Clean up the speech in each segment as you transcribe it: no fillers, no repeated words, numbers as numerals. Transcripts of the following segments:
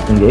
Ninguém?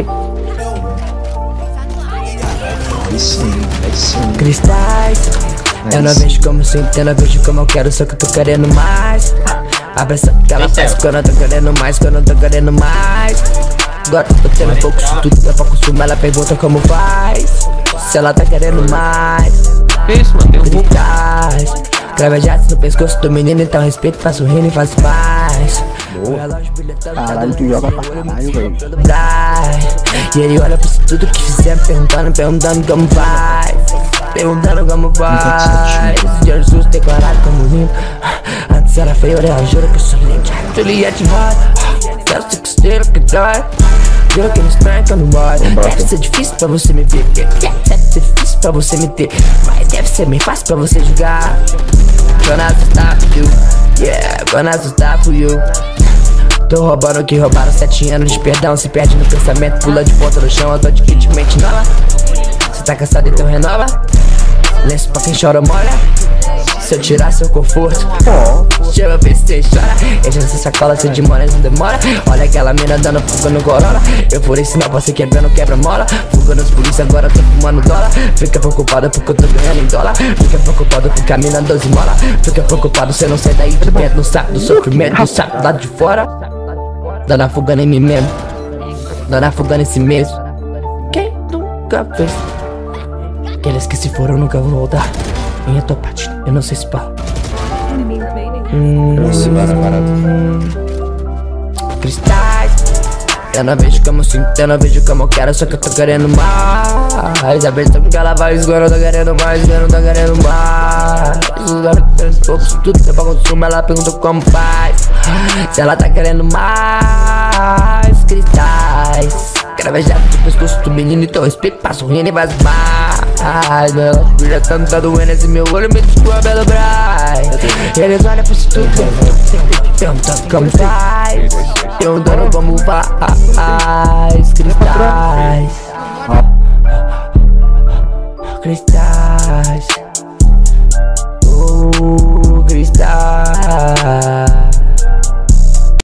Aí sim. Cristais, eu não vejo como sinto, eu não vejo como eu quero, só que eu tô querendo mais. Abraça que ela faz quando eu tô querendo mais, quando eu tô querendo mais. Agora tô tendo pouco, se tudo é pra consumir, ela pergunta como faz. Se ela tá querendo mais. Isso, mano, tem um pouco. Cristais, grava jatos no pescoço do menino, então respeito, faço rindo e faz paz. Caralho, tu joga pra caralho, velho. E ele olha pra tudo que fizer, perguntando como faz. Perguntando como faz. Jesus declarado como lindo. Antes era feio, ela jura que eu sou lindo. Juliette roda, quero ser costeiro que dói. Juro que me estranha quando morre. Deve ser difícil pra você me ver. Deve ser difícil pra você me ter, mas deve ser bem fácil pra você julgar. Gonna stop you, yeah, gonna stop you. Tô roubando o que roubaram 7 anos de perdão. Se perde no pensamento, pula de ponta no chão. Eu tô de kit mente nova. Cê tá cansado então renova. Lenço pra quem chora molha. Se eu tirar seu conforto, chama ver se cê chora. Enche essa sacola, cê demora, não demora. Olha aquela mina dando fuga no Corolla. Eu furei sinal pra cê quebrando quebra-mola. Fuga nos polícia, agora tô fumando dólar. Fica preocupado porque eu tô ganhando em dólar. Fica preocupado porque a mina 12 mola. Fica preocupado, cê não sai daí de dentro. Não sabe do sofrimento, não sabe do lado de fora. Dando a fuga em mim mesmo, dando a fuga nesse mesmo. Quem nunca fez? Aqueles que se foram nunca vão voltar. Minha topate, eu não sei se pá. Cristais, eu não vejo como eu sinto, eu não vejo como eu quero, só que eu tô querendo mais. A versão que ela vai, agora eu tô querendo mais, eu não tô querendo mais. Agora eu tenho poucos, tudo que é pra consumo, ela pergunta como faz. Se ela tá querendo mais. Cristais, grava jato do pescoço do menino, então respeito, passo rindo e faz mais. Meu brilha tanto, tá doendo esse meu olho, me desculpa pelo Braz. Eles olham pra isso tudo, perguntando como faz. Perguntando como faz. Cristais, cristais.